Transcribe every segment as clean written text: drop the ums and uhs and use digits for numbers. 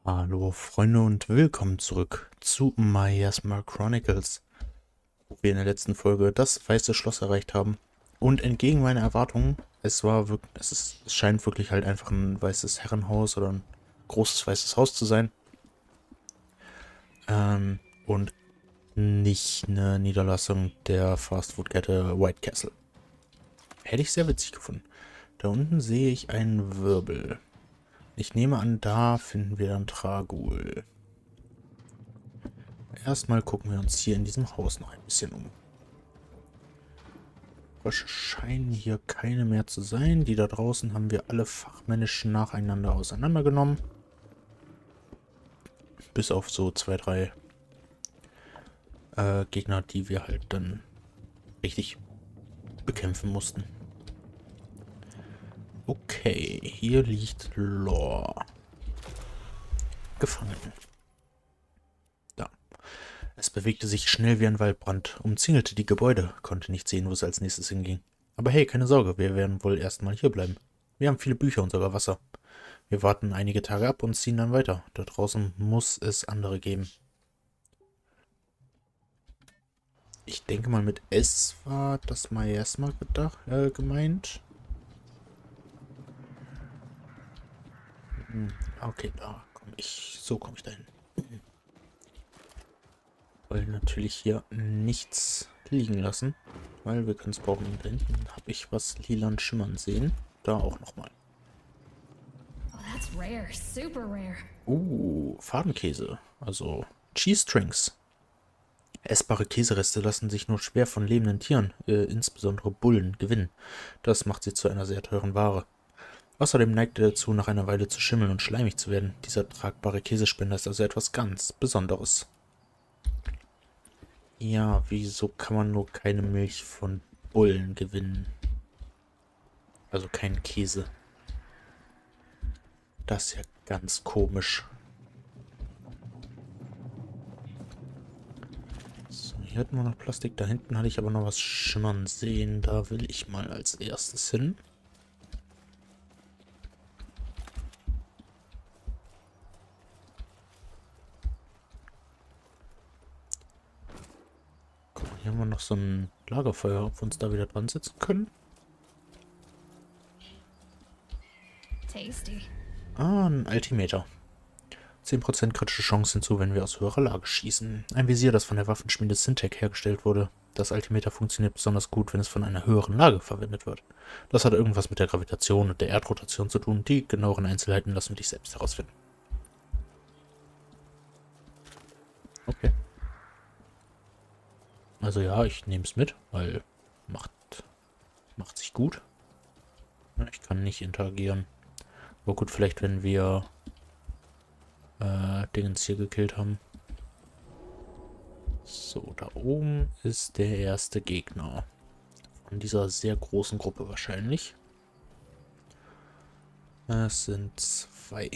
Hallo Freunde und willkommen zurück zu Miasma Chronicles, wo wir in der letzten Folge das Weiße Schloss erreicht haben. Und entgegen meiner Erwartungen, es scheint wirklich halt einfach ein weißes Herrenhaus oder ein großes weißes Haus zu sein. Und nicht eine Niederlassung der Fastfood-Kette White Castle. Hätte ich sehr witzig gefunden. Da unten sehe ich einen Wirbel. Ich nehme an, da finden wir dann Tragul. Erstmal gucken wir uns hier in diesem Haus noch ein bisschen um. Frösche scheinen hier keine mehr zu sein. Die da draußen haben wir alle fachmännisch nacheinander auseinandergenommen. Bis auf so 2, 3 Gegner, die wir halt dann richtig bekämpfen mussten. Okay, hier liegt Lore. Gefangen. Da. Es bewegte sich schnell wie ein Waldbrand, umzingelte die Gebäude, konnte nicht sehen, wo es als nächstes hinging. Aber hey, keine Sorge, wir werden wohl erstmal hier bleiben. Wir haben viele Bücher und sogar Wasser. Wir warten einige Tage ab und ziehen dann weiter. Da draußen muss es andere geben. Ich denke mal, mit S war das Miasma gemeint. Okay, da komme ich. So komme ich dahin. Wollen natürlich hier nichts liegen lassen, weil wir können es brauchen. Und da hinten habe ich was lilan schimmern sehen. Da auch nochmal. Oh, that's rare. Super rare. Fadenkäse. Also Cheese Strings. Essbare Käsereste lassen sich nur schwer von lebenden Tieren, insbesondere Bullen, gewinnen. Das macht sie zu einer sehr teuren Ware. Außerdem neigt er dazu, nach einer Weile zu schimmeln und schleimig zu werden. Dieser tragbare Käsespender ist also etwas ganz Besonderes. Ja, wieso kann man nur keine Milch von Bullen gewinnen? Also keinen Käse. Das ist ja ganz komisch. So, hier hatten wir noch Plastik. Da hinten hatte ich aber noch was schimmern sehen. Da will ich mal als erstes hin. Guck mal, hier haben wir noch so ein Lagerfeuer, ob wir uns da wieder dran setzen können. Tasty. Ah, ein Altimeter. 10% kritische Chance hinzu, wenn wir aus höherer Lage schießen. Ein Visier, das von der Waffenschmiede Syntec hergestellt wurde. Das Altimeter funktioniert besonders gut, wenn es von einer höheren Lage verwendet wird. Das hat irgendwas mit der Gravitation und der Erdrotation zu tun. Die genaueren Einzelheiten lassen wir dich selbst herausfinden. Okay. Also ja, ich nehme es mit, weil macht sich gut. Ja, ich kann nicht interagieren. Aber gut, vielleicht wenn wir Dingens hier gekillt haben. So, da oben ist der erste Gegner. Von dieser sehr großen Gruppe wahrscheinlich. Es sind 2.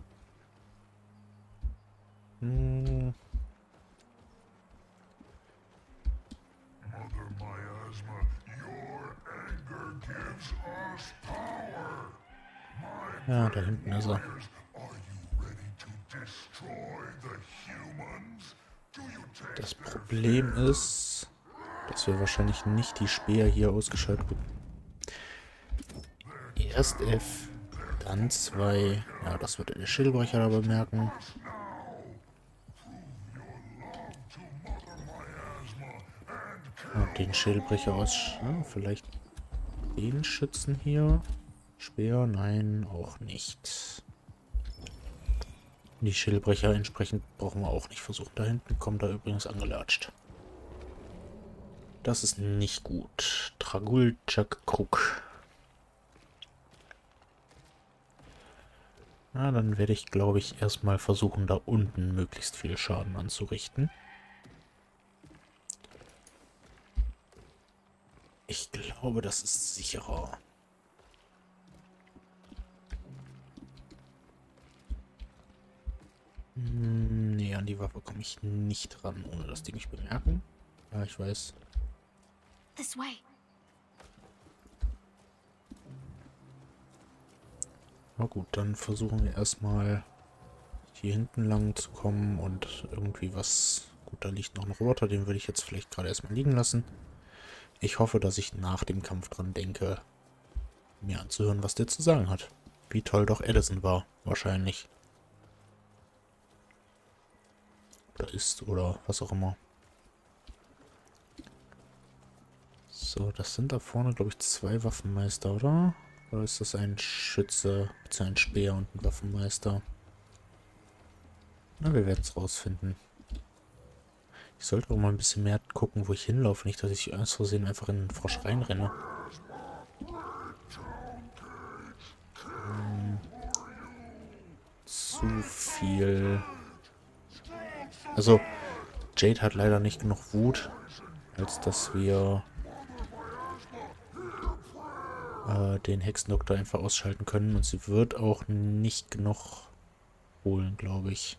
Hm. Mother Miasma, your anger gives us power. Ja, da hinten ist er. Are you ready to destroy the humans? Do you take Das Problem ist, dass wir wahrscheinlich nicht die Speer hier ausgeschaltet bekommen. Erst F, dann 2. Ja, das wird der Schildbrecher da bemerken. Und den Schildbrecher aus. Ja, vielleicht den Schützen hier. Speer, nein, auch nicht. Die Schildbrecher entsprechend brauchen wir auch nicht versuchen. Da hinten kommt er übrigens angelatscht. Das ist nicht gut. Tragul Kruk. Na, dann werde ich, glaube ich, erstmal versuchen, da unten möglichst viel Schaden anzurichten. Ich glaube, das ist sicherer. Nee, an die Waffe komme ich nicht ran, ohne dass die mich bemerken. Ja, ich weiß. This way. Na gut, dann versuchen wir erstmal hier hinten lang zu kommen und irgendwie was... Gut, da liegt noch ein Roboter, den würde ich jetzt vielleicht gerade erstmal liegen lassen. Ich hoffe, dass ich nach dem Kampf dran denke, mir anzuhören, was der zu sagen hat. Wie toll doch Edison war, wahrscheinlich. Oder ist, oder was auch immer. So, das sind da vorne, glaube ich, 2 Waffenmeister, oder? Oder ist das ein Schütze, beziehungsweise ein Speer und ein Waffenmeister? Na, wir werden es rausfinden. Ich sollte auch mal ein bisschen mehr gucken, wo ich hinlaufe. Nicht, dass ich aus Versehen einfach in den Frosch reinrenne. Zu viel. Also, Jade hat leider nicht genug Wut, als dass wir den Hexendoktor einfach ausschalten können. Und sie wird auch nicht genug holen, glaube ich.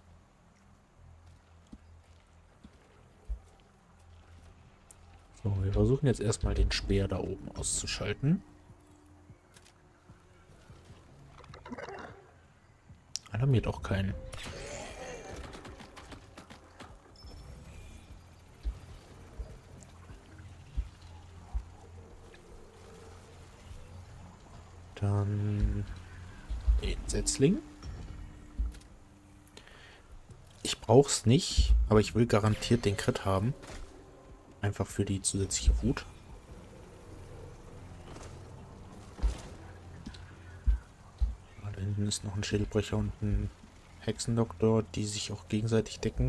So, wir versuchen jetzt erstmal den Speer da oben auszuschalten. Alarmiert auch keinen. Dann den Setzling. Ich brauch's nicht, aber ich will garantiert den Crit haben. Einfach für die zusätzliche Wut. Da hinten ist noch ein Schädelbrecher und ein Hexendoktor, die sich auch gegenseitig decken.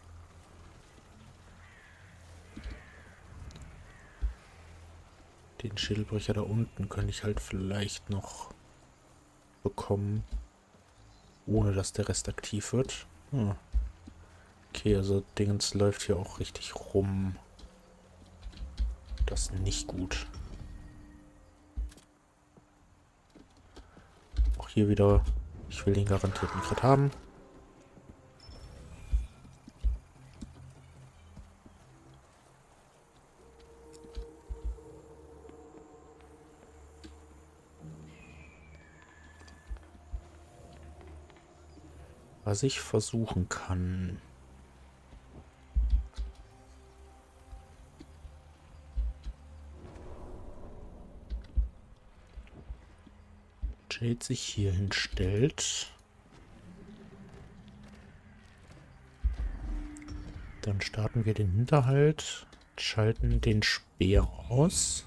Den Schädelbrecher da unten könnte ich halt vielleicht noch bekommen, ohne dass der Rest aktiv wird. Hm. Okay, also Dingens läuft hier auch richtig rum. Das ist nicht gut. Auch hier wieder, ich will den garantierten Crit haben. Was ich versuchen kann. Jade sich hier hinstellt. Dann starten wir den Hinterhalt, schalten den Speer aus.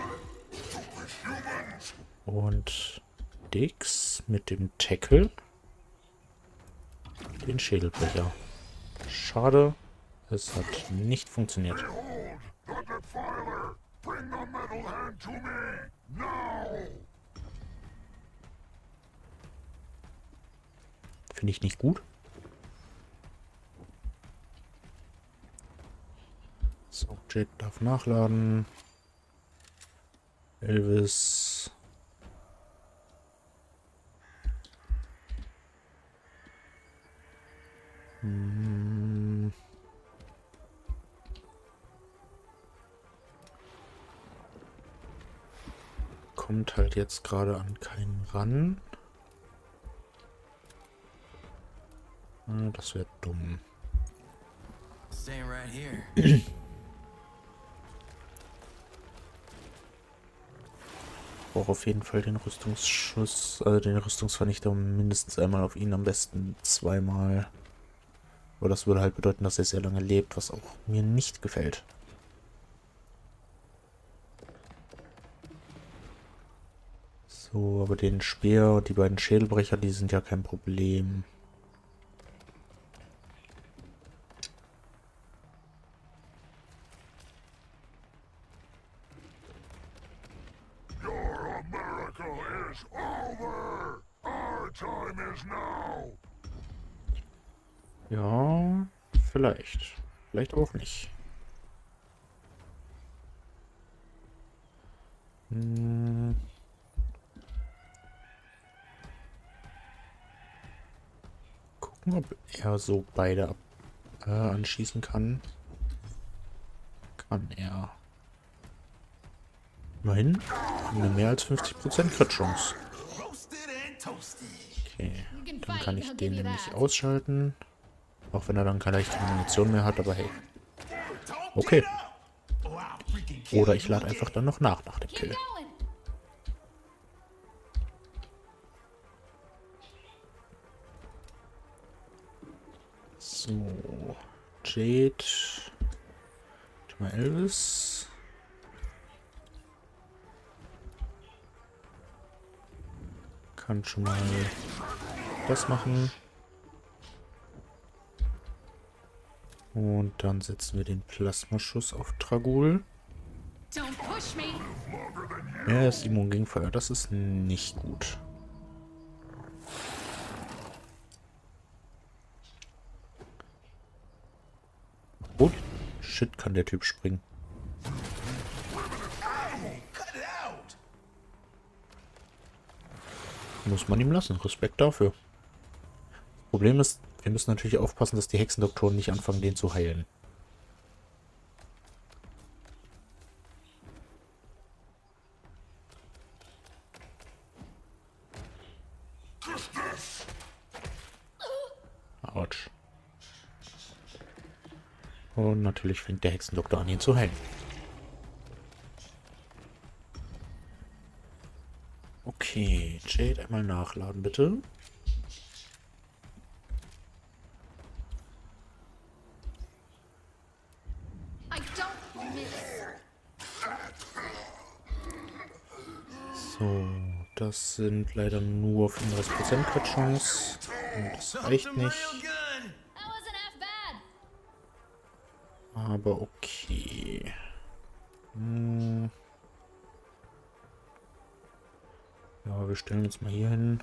Und Dix mit dem Tackle den Schädelbrecher. Schade, es hat nicht funktioniert. Finde ich nicht gut. So, Jade darf nachladen. Elvis. Kommt halt jetzt gerade an keinen ran. Das wäre dumm. Brauche auf jeden Fall den Rüstungsschuss, also den Rüstungsvernichter mindestens einmal auf ihn, am besten 2-mal. Aber das würde halt bedeuten, dass er sehr lange lebt, was auch mir nicht gefällt. So, aber den Speer und die beiden Schädelbrecher, die sind ja kein Problem. Ja, vielleicht. Vielleicht auch nicht. Gucken, ob er so beide anschießen kann. Kann er. Immerhin eine mehr als 50% Crit-Chance. Okay, You can dann fight, kann I'll ich give den you nämlich that. ausschalten. Auch wenn er dann keine Munition mehr hat, aber hey. Don't Okay. get up, or I'll freaking kill Oder ich you lade einfach again. dann noch nach dem Keep Kill. going. So. Jade. Mal Elvis. Kann schon mal das machen. Und dann setzen wir den Plasmaschuss auf Tragul. Don't push me. Er ist immun gegen Feuer. Das ist nicht gut. Oh, shit, kann der Typ springen. Cut it out. Muss man ihm lassen. Respekt dafür. Problem ist, wir müssen natürlich aufpassen, dass die Hexendoktoren nicht anfangen, den zu heilen. Autsch. Und natürlich fängt der Hexendoktor an, ihn zu heilen. Okay, Jade einmal nachladen, bitte. I don't miss. So, das sind leider nur 35% Crit-Chance. Und das reicht nicht. That wasn't half bad. Aber okay. Ja, wir stellen uns mal hier hin.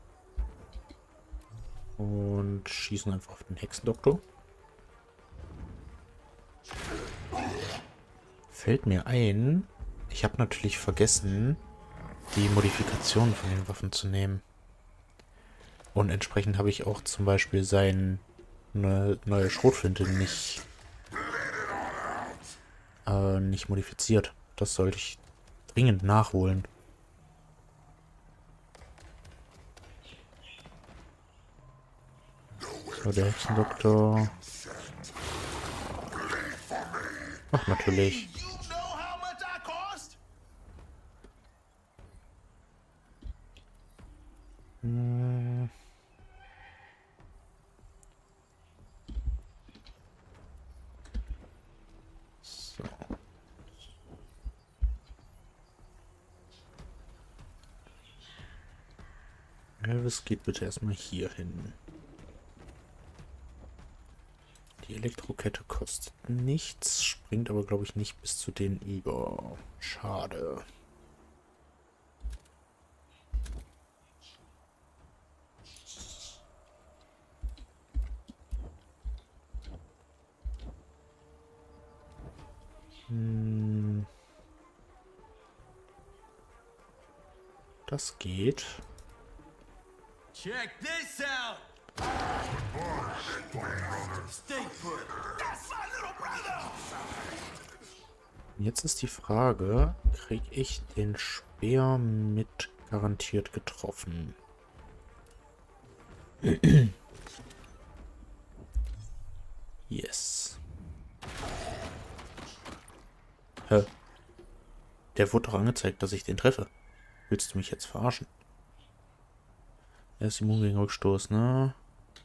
Und schießen einfach auf den Hexendoktor. Fällt mir ein, ich habe natürlich vergessen, die Modifikationen von den Waffen zu nehmen. Und entsprechend habe ich auch zum Beispiel seine neue Schrotflinte nicht modifiziert. Das sollte ich dringend nachholen. So, der Hexendoktor. Ach, natürlich. You know how much I cost? So. Elvis geht bitte erstmal hier hin. Die Elektrokette kostet nichts, springt aber, glaube ich, nicht bis zu denen über. Schade. Das geht. Check this out. Stay put. That's my little brother. Jetzt ist die Frage, kriege ich den Speer mit garantiert getroffen? Yes. Hä? Der wurde doch angezeigt, dass ich den treffe. Willst du mich jetzt verarschen? Er ist immun gegen Rückstoß, ne?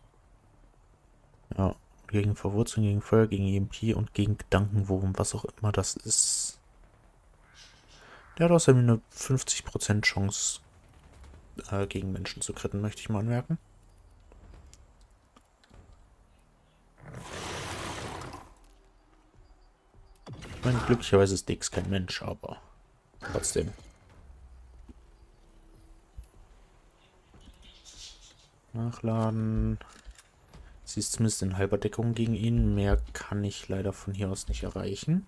Ja, gegen Verwurzeln, gegen Feuer, gegen EMP und gegen Gedankenwurm, was auch immer das ist. Der hat außerdem eine 50% Chance, gegen Menschen zu kritten, möchte ich mal anmerken. Ich meine, glücklicherweise ist Dix kein Mensch, aber trotzdem. Nachladen. Sie ist zumindest in halber Deckung gegen ihn. Mehr kann ich leider von hier aus nicht erreichen.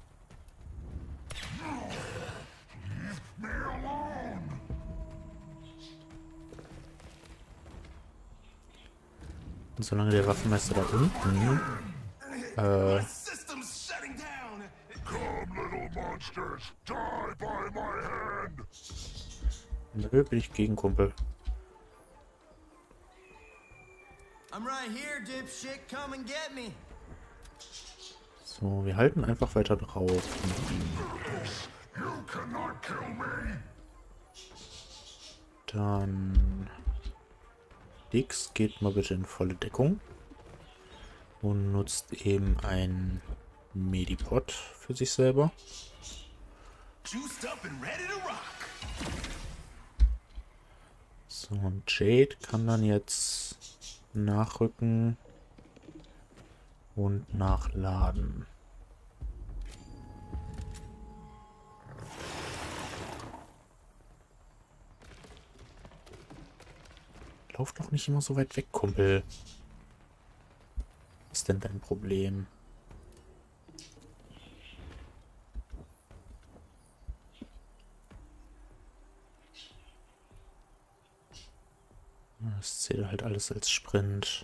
Und solange der Waffenmeister da unten System's shutting down. Come, little monsters, die by my hand. nö, bin ich gegen Kumpel. I'm right here, dipshit. Come and get me. So, wir halten einfach weiter drauf. You cannot kill me. Dann... Dix geht mal bitte in volle Deckung. Und nutzt eben ein Medipod für sich selber. Juiced up and ready to rock. So, und Jade kann dann jetzt nachrücken und nachladen. Lauf doch nicht immer so weit weg, Kumpel. Was ist denn dein Problem? Das zählt halt alles als Sprint.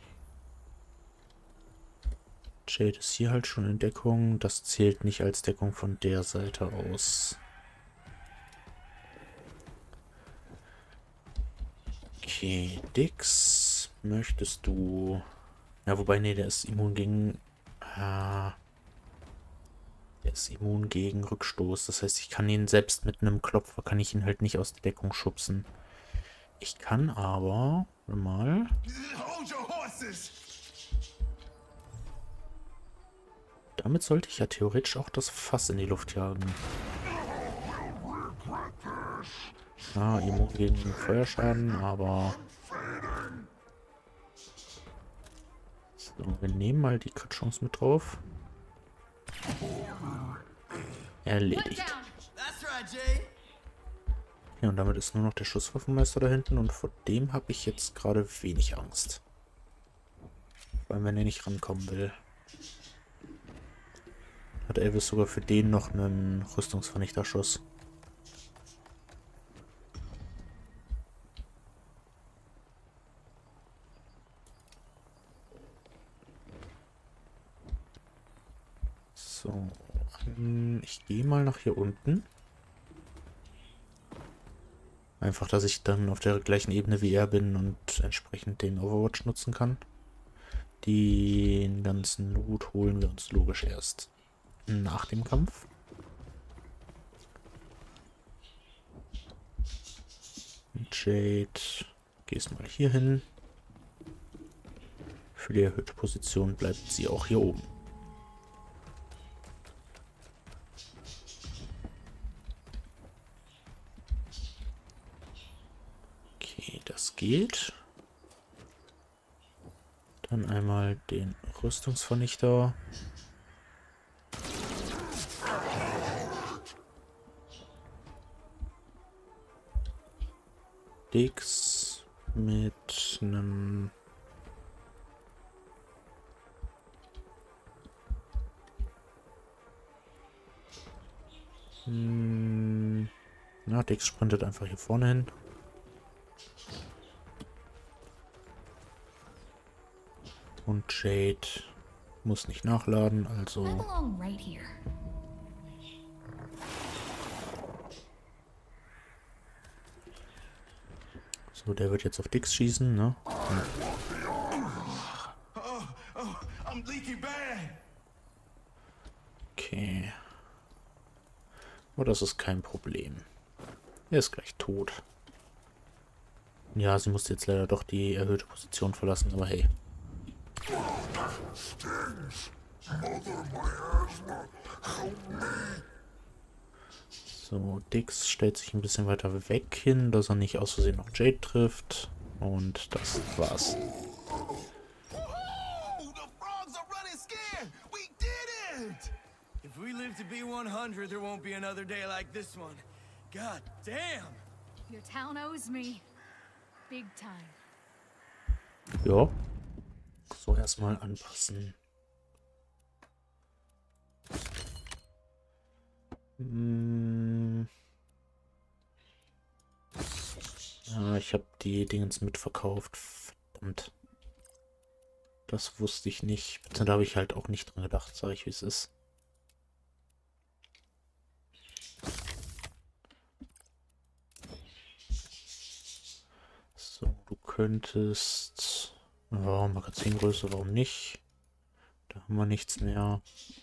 Jade ist hier halt schon in Deckung. Das zählt nicht als Deckung von der Seite aus. Okay, Dix, möchtest du... Ja, wobei, nee, der ist immun gegen... der ist immun gegen Rückstoß. Das heißt, ich kann ihn selbst mit einem Klopfer, kann ich ihn halt nicht aus der Deckung schubsen. Ich kann aber... Warte mal... Hold your horses. Damit sollte ich ja theoretisch auch das Fass in die Luft jagen. Ja, immun gegen Feuerschaden, aber... So, wir nehmen mal die Crit-Chance mit drauf. Erledigt. That's right, Jay. Ja, und damit ist nur noch der Schusswaffenmeister da hinten und vor dem habe ich jetzt gerade wenig Angst. Vor allem, wenn er nicht rankommen will. Hat Elvis sogar für den noch einen Rüstungsvernichterschuss. So, ich gehe mal nach hier unten. Einfach, dass ich dann auf der gleichen Ebene wie er bin und entsprechend den Overwatch nutzen kann. Den ganzen Loot holen wir uns logisch erst nach dem Kampf. Jade, gehst mal hier hin. Für die erhöhte Position bleibt sie auch hier oben. Okay, das geht. Dann einmal den Rüstungsvernichter. Dix mit einem... Na, Dix sprintet einfach hier vorne hin. Und Jade muss nicht nachladen, I also... belong right here. So, der wird jetzt auf Dix schießen, ne? I'm leaky bad. Okay. Aber das ist kein Problem. Er ist gleich tot. Ja, sie musste jetzt leider doch die erhöhte Position verlassen, aber hey. Stings. Mother, my asthma. Help me. So, Dix stellt sich ein bisschen weiter weg hin, dass er nicht aus Versehen noch Jade trifft. Und das war's. Oh, the frogs are running scared. We did it. If we live to be 100, there won't be another day like this one. God damn. Your town owes me. Big time. Ja. So, erstmal anpassen. Ja, ich habe die Dingens mitverkauft. Verdammt. Das wusste ich nicht. Da habe ich halt auch nicht dran gedacht, sage ich, wie es ist. So, du könntest... Ja, Magazingröße, warum nicht? Da haben wir nichts mehr.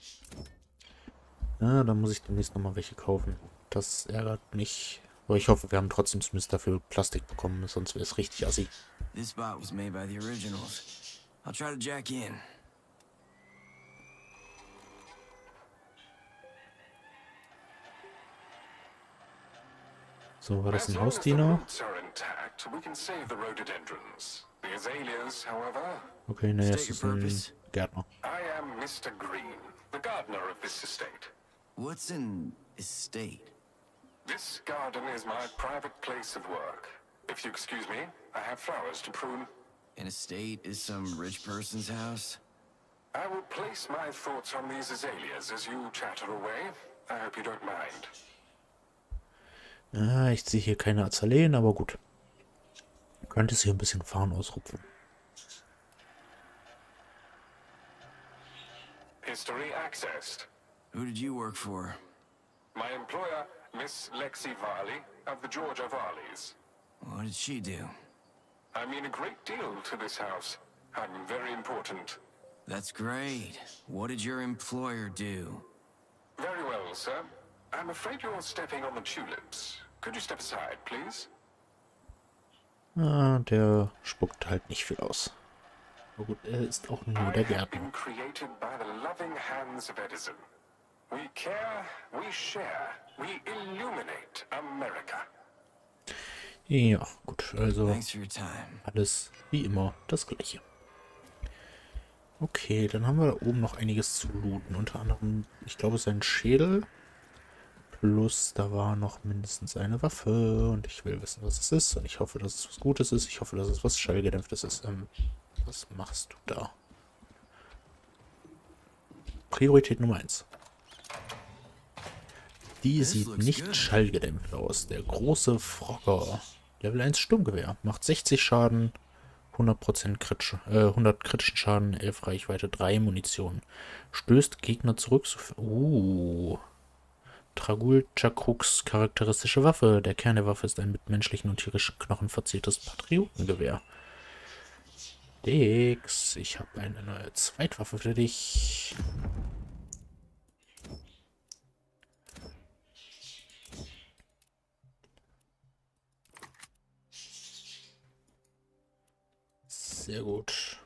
Ja, dann muss ich demnächst nochmal welche kaufen. Das ärgert mich. Aber ich hoffe, wir haben trotzdem zumindest dafür Plastik bekommen, sonst wäre es richtig assi. This spot was made by the originals. I'll try to jack in. So, war das As ein long as the Hausdiener? roots are intact, we can save the rhododendrons. The azaleas, however, Okay, ne, es State ist your ein purpose. Gärtner. I am Mr. Green, the gardener of this estate. What's an estate? This garden is my private place of work. If you excuse me, I have flowers to prune. An estate is some rich person's house? I will place my thoughts on these azaleas as you chatter away. I hope you don't mind. Ah, ich sehe hier keine Azaleen, aber gut. Könnte es hier ein bisschen Farn ausrupfen. History accessed. Who did you work for? My employer, Miss Lexi Varley of the Georgia Varleys. What did she do? I mean a great deal to this house. I'm very important. That's great. What did your employer do? Very well, sir. I'm afraid you're stepping on the tulips. Could you step aside, please? Ah, der spuckt halt nicht viel aus. Aber gut, er ist auch nur der I have Gärtner. been created by the loving hands of Edison. We care, we share, we illuminate America. Ja, gut, also Thanks for your time. alles wie immer das gleiche. Okay, dann haben wir da oben noch einiges zu looten. Unter anderem, ich glaube, sein Schädel. Plus, da war noch mindestens eine Waffe. Und ich will wissen, was es ist. Und ich hoffe, dass es was Gutes ist. Ich hoffe, dass es was Schallgedämpftes ist. Was machst du da? Priorität Nummer 1. Die This sieht looks nicht good. schallgedämpft aus. Der große Frogger. Level 1 Sturmgewehr. Macht 60 Schaden. 100% 100 kritischen Schaden, 11 Reichweite, 3 Munition. Stößt Gegner zurück. Dragul Chakruks charakteristische Waffe. Der Kern der Waffe ist ein mit menschlichen und tierischen Knochen verziertes Patriotengewehr. Dix, ich habe eine neue Zweitwaffe für dich. Sehr gut.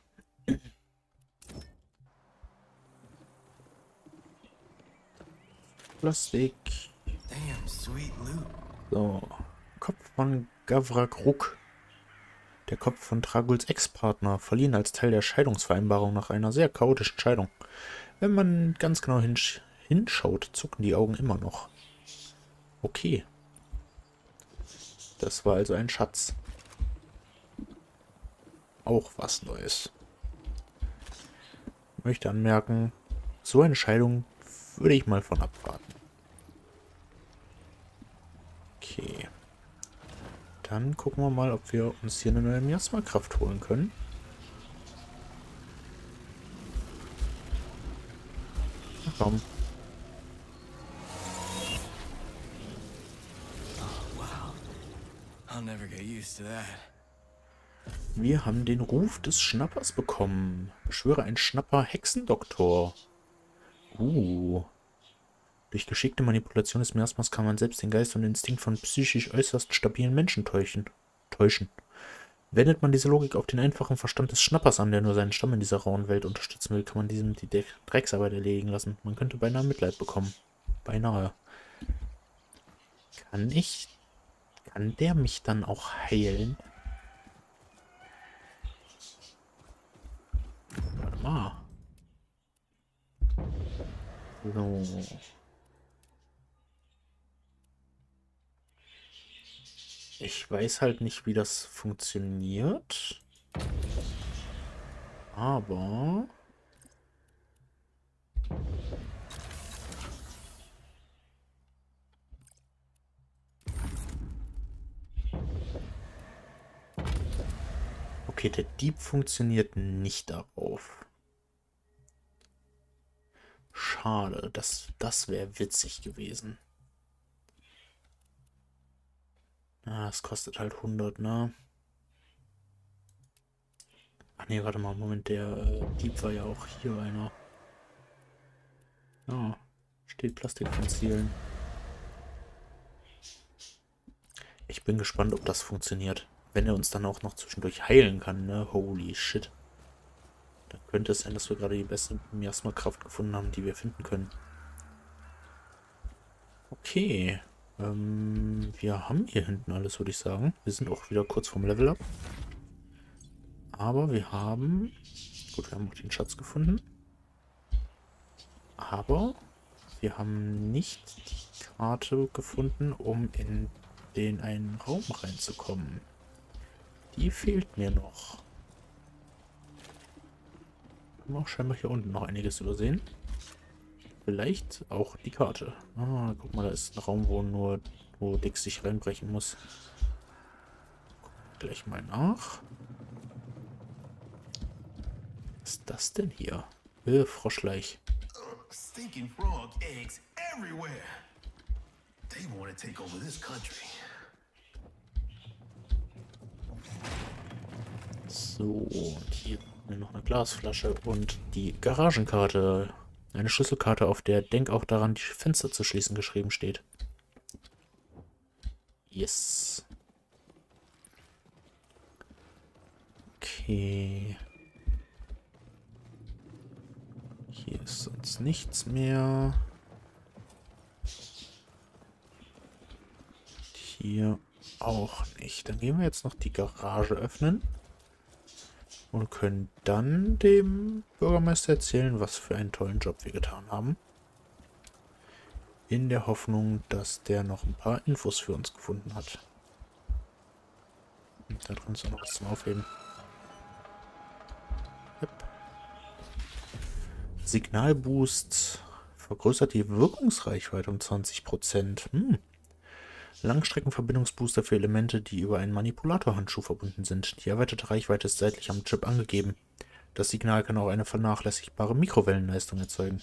Plastik. Damn, sweet loot. So. Kopf von Gavrak Ruk. Der Kopf von Draguls Ex-Partner, verliehen als Teil der Scheidungsvereinbarung nach einer sehr chaotischen Scheidung. Wenn man ganz genau hinschaut, zucken die Augen immer noch. Okay. Das war also ein Schatz. Auch was Neues. Ich möchte anmerken, so eine Scheidung würde ich mal von abraten. Okay. Dann gucken wir mal, ob wir uns hier eine neue Miasma-Kraft holen können. Na komm. I'll never get used to that. Wir haben den Ruf des Schnappers bekommen. Beschwöre einen Schnapper-Hexendoktor. Durch geschickte Manipulation des Miasmas kann man selbst den Geist und den Instinkt von psychisch äußerst stabilen Menschen täuschen. Wendet man diese Logik auf den einfachen Verstand des Schnappers an, der nur seinen Stamm in dieser rauen Welt unterstützen will, kann man diesem die Drecksarbeit erledigen lassen. Man könnte beinahe Mitleid bekommen. Beinahe. Kann der mich dann auch heilen? Warte mal. So. Ich weiß halt nicht, wie das funktioniert. Aber... Okay, der Dieb funktioniert nicht darauf. Schade, das wäre witzig gewesen. Ah, es kostet halt 100, ne? Ach nee, warte mal, Moment, der Dieb war ja auch hier einer. Ja, steht Plastik von Zielen. Ich bin gespannt, ob das funktioniert. Wenn er uns dann auch noch zwischendurch heilen kann, ne? Holy shit. Dann könnte es sein, dass wir gerade die beste Miasma-Kraft gefunden haben, die wir finden können. Okay. Wir haben hier hinten alles, würde ich sagen. Wir sind auch wieder kurz vorm Level-Up. Aber wir haben... Gut, wir haben auch den Schatz gefunden. Aber wir haben nicht die Karte gefunden, um in den einen Raum reinzukommen. Die fehlt mir noch. Haben wir auch scheinbar hier unten noch einiges übersehen. Vielleicht auch die Karte. Ah, guck mal, da ist ein Raum, wo Dix sich reinbrechen muss. Gucken wir gleich mal nach. Was ist das denn hier? Froschleich. Stinking frog eggs everywhere. They want to take over this country. So, und hier noch eine Glasflasche und die Garagenkarte. Eine Schlüsselkarte, auf der "Denk auch daran, die Fenster zu schließen" geschrieben steht. Yes. Okay. Hier ist sonst nichts mehr. Hier auch nicht. Dann gehen wir jetzt noch die Garage öffnen. Und können dann dem Bürgermeister erzählen, was für einen tollen Job wir getan haben. In der Hoffnung, dass der noch ein paar Infos für uns gefunden hat. Und da drin ist auch noch was zum Aufheben. Yep. Signalboost vergrößert die Wirkungsreichweite um 20%. Langstreckenverbindungsbooster für Elemente, die über einen Manipulatorhandschuh verbunden sind. Die erweiterte Reichweite ist seitlich am Chip angegeben. Das Signal kann auch eine vernachlässigbare Mikrowellenleistung erzeugen.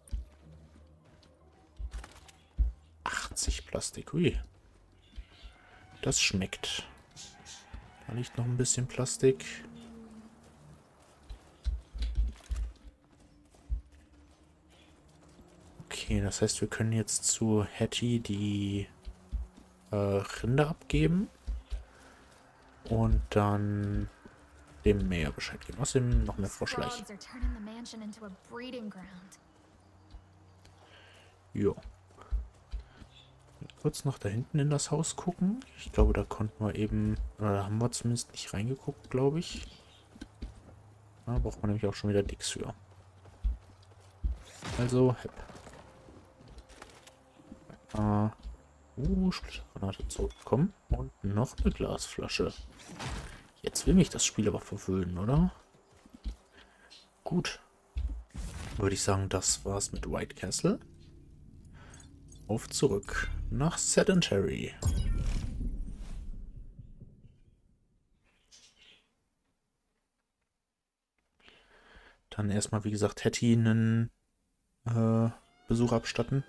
80 Plastik, ui. Das schmeckt. Da liegt noch ein bisschen Plastik. Okay, das heißt, wir können jetzt zu Hattie die Rinder abgeben und dann dem Mayor Bescheid geben. Außerdem noch mehr Froschleich. Jo. Kurz noch da hinten in das Haus gucken. Ich glaube, da konnten wir eben, oder da haben wir zumindest nicht reingeguckt, glaube ich. Da braucht man nämlich auch schon wieder Dix für. Also, Hep. Splittergranate zurückbekommen. Und noch eine Glasflasche. Jetzt will mich das Spiel aber verwöhnen, oder? Gut. Würde ich sagen, das war's mit White Castle. Auf zurück nach Sedentary. Dann erstmal, wie gesagt, Hattie einen Besuch abstatten.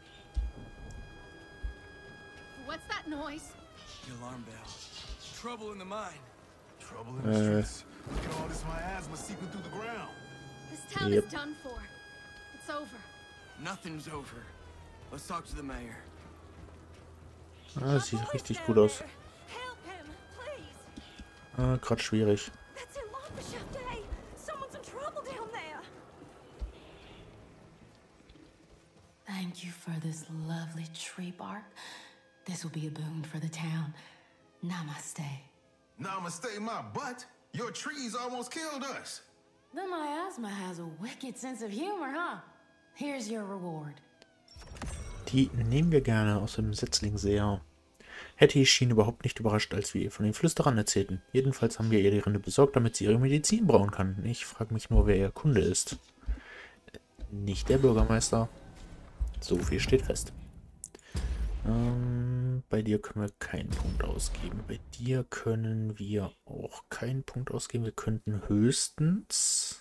What's that noise? The alarm bell. Trouble in the mine. Trouble in the streets. Look at all this miasma seeping through the ground. This town Yep. is done for. It's over. Nothing's over. Let's talk to the mayor. Ah, sieht richtig gut aus. Help him, please. Gerade schwierig. That's Ilamba Chapday. Someone's in trouble down there. Thank you for this lovely tree bark. This will be a boon for the town. Namaste. Namaste my butt. Your trees almost killed us. The miasma has a wicked sense of humor, huh? Here's your reward. Die nehmen wir gerne aus dem Setzlingseher. Hattie schien überhaupt nicht überrascht, als wir ihr von den Flüsterern erzählten. Jedenfalls haben wir ihr die Rinde besorgt, damit sie ihre Medizin brauen kann. Ich frage mich nur, wer ihr Kunde ist. Nicht der Bürgermeister. So viel steht fest. Bei dir können wir keinen Punkt ausgeben. Bei dir können wir auch keinen Punkt ausgeben. Wir könnten höchstens...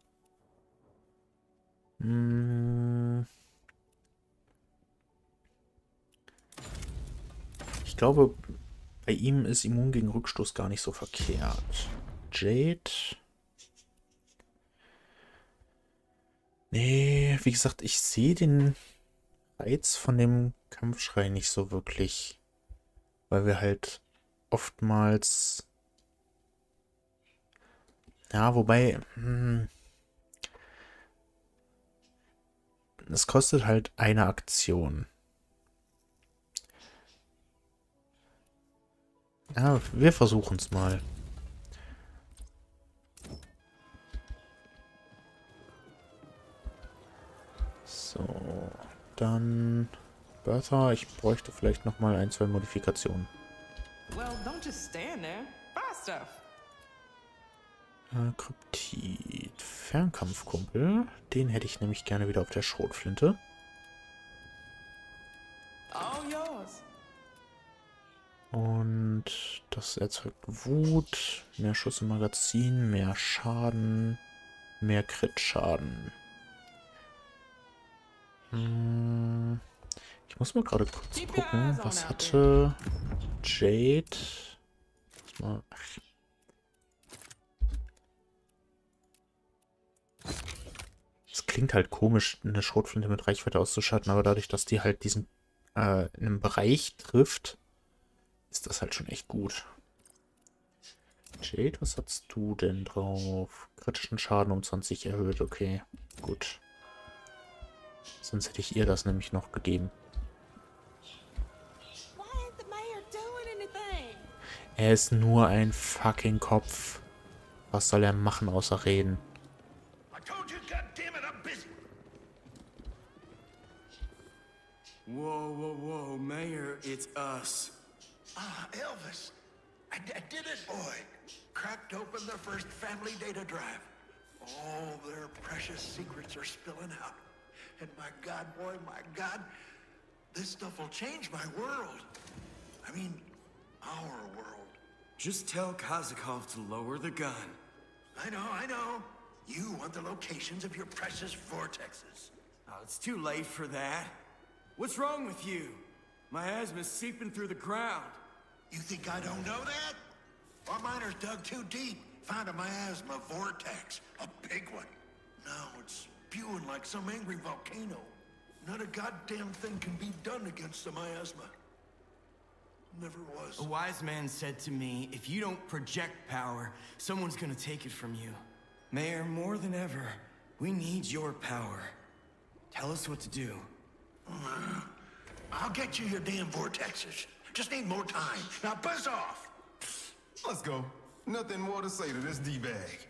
Ich glaube, bei ihm ist immun gegen Rückstoß gar nicht so verkehrt. Jade Nee, wie gesagt, ich sehe den Reiz von dem Kampfschrei nicht so wirklich. Weil wir halt oftmals... Ja, wobei... es kostet halt eine Aktion. Ja, wir versuchen es mal. So, dann Bertha, ich bräuchte vielleicht noch mal ein, zwei Modifikationen. Well, don't just stand there. Buy stuff. Kryptid, Fernkampfkumpel, den hätte ich nämlich gerne wieder auf der Schrotflinte. All yours. Und das erzeugt Wut, mehr Schuss im Magazin, mehr Schaden, mehr Crit-Schaden. Ich muss mal gerade kurz gucken, was hatte Jade? Es klingt halt komisch, eine Schrotflinte mit Reichweite auszuschalten, aber dadurch, dass die halt diesen in einem Bereich trifft, ist das halt schon echt gut. Jade, was hast du denn drauf? Kritischen Schaden um 20 erhöht, okay, gut. Sonst hätte ich ihr das nämlich noch gegeben. Why ain't the mayor doing anything? Er ist nur ein fucking Kopf. Was soll er machen, außer reden? I told you, goddammit, I'm busy. Whoa, whoa, whoa, Mayor, it's us. Ah, Elvis. I did it, boy. Cracked open their first family data drive. All their precious secrets are spilling out. And my God, boy, my God, this stuff will change my world. I mean, our world. Just tell Kazakov to lower the gun. I know. You want the locations of your precious vortexes. Oh, it's too late for that. What's wrong with you? My asthma's seeping through the ground. You think I don't know that? Our miners dug too deep, found a miasma vortex, a big one. Now it's spewing like some angry volcano. Not a goddamn thing can be done against the miasma. Never was. A wise man said to me, if you don't project power, someone's gonna take it from you. Mayor, more than ever, we need your power. Tell us what to do. I'll get you your damn vortexes. Just need more time. Now buzz off! Let's go. Nothing more to say to this D-Bag.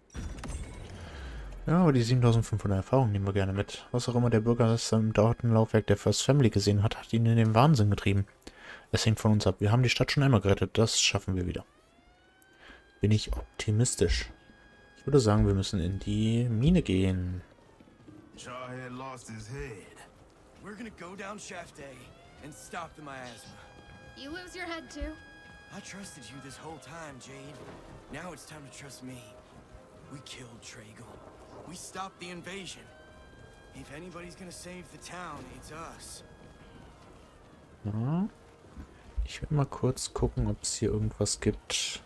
Ja, aber die 7500 Erfahrungen nehmen wir gerne mit. Was auch immer der Bürgermeister im Datenlaufwerk der First Family gesehen hat, hat ihn in den Wahnsinn getrieben. Es hängt von uns ab. Wir haben die Stadt schon einmal gerettet. Das schaffen wir wieder. Bin ich optimistisch. Ich würde sagen, wir müssen in die Mine gehen. Jarhead lost his head. We're gonna go down Shaft A and stop the miasma. You lose your head too? I trusted you this whole time, Jade. Now it's time to trust me. We killed Traegle. We stopped the invasion. If anybody's gonna save the town, it's us. Ja. Ich will mal kurz gucken, ob es hier irgendwas gibt.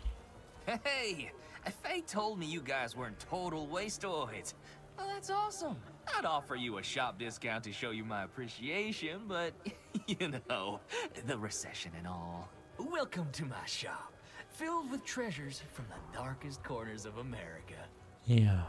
Hey, Faye told me you guys weren't total wasteoids. Well, that's awesome. I'd offer you a shop discount to show you my appreciation, but, you know, the recession and all. Welcome to my shop, filled with treasures from the darkest corners of America. Ja.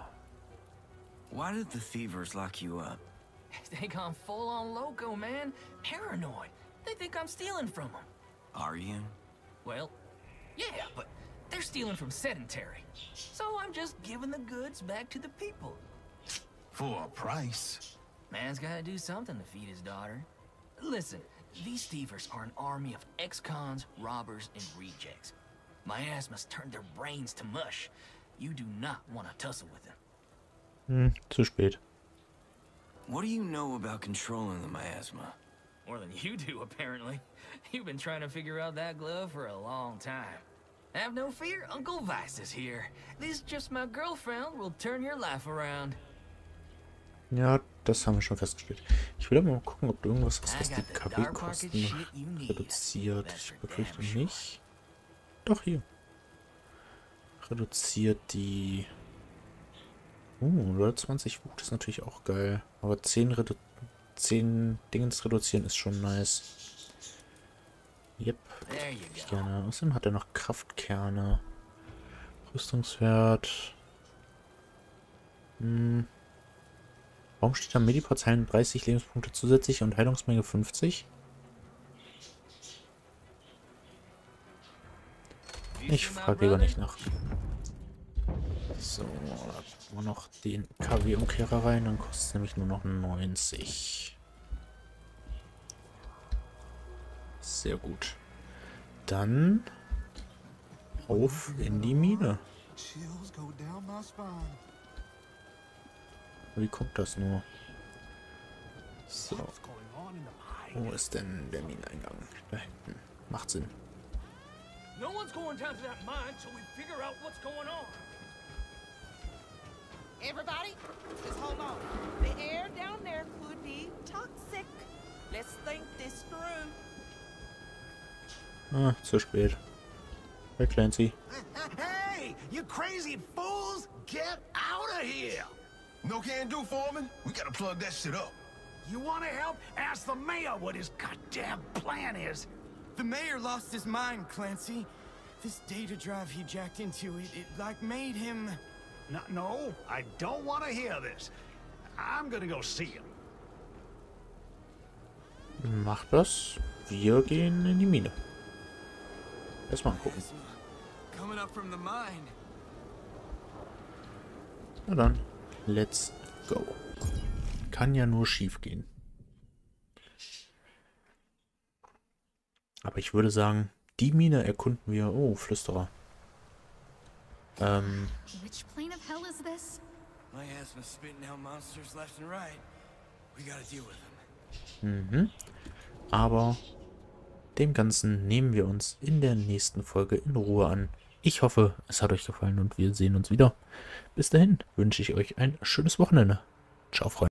Why did the thievers lock you up? They gone full-on loco, man. Paranoid. They think I'm stealing from them. Are you? Well, yeah, but they're stealing from Sedentary. So I'm just giving the goods back to the people. For a price. Man's gotta do something to feed his daughter. Listen, these thievers are an army of ex-cons, robbers, and rejects. Miasma's turned their brains to mush. You do not want to tussle with them. Zu spät. What do you know about controlling the miasma? More than you do, apparently. You've been trying to figure out that glove for a long time. Have no fear, Uncle Vice is here. This just my girlfriend will turn your life around. Ja, das haben wir schon festgestellt. Ich will aber mal gucken, ob du irgendwas hast, was die KW-Kosten reduziert. Ich befürchte nicht. Doch, hier. Reduziert die Oder 20 Wut ist natürlich auch geil. Aber 10 Dingens reduzieren ist schon nice. Yep. Ich gerne. Außerdem hat er noch Kraftkerne. Rüstungswert. Warum steht da Mediports heilen 30 Lebenspunkte zusätzlich und Heilungsmenge 50? Ich frage lieber nicht nach. So, da packen wir noch den KW-Umkehrer rein, dann kostet es nämlich nur noch 90. Sehr gut. Dann auf in die Mine. Wie kommt das nur? So. Wo ist denn der Mineneingang? Da hinten. Macht Sinn. No one's going down to that mine till we figure out what's going on. Everybody, just hold on. The air down there could be toxic. Let's think this through. Ah, zu spät. Hey, Clancy. Hey, you crazy fools! Get out of here! No can do, Foreman. We gotta plug that shit up. You want to help? Ask the mayor what his goddamn plan is. The mayor lost his mind, Clancy. This data drive he jacked into, it like made him... No, I don't want to hear this. I'm gonna go see him. Macht das. Wir gehen in die Mine. Erstmal angucken. Coming up from the mine. Na dann, let's go. Kann ja nur schief gehen. Aber ich würde sagen, die Mine erkunden wir. Oh, Flüsterer. Which plane of hell is this? My asthma's spitting out monsters left and right. We gotta deal with them. Aber dem Ganzen nehmen wir uns in der nächsten Folge in Ruhe an. Ich hoffe, es hat euch gefallen und wir sehen uns wieder. Bis dahin wünsche ich euch ein schönes Wochenende. Ciao, Freunde.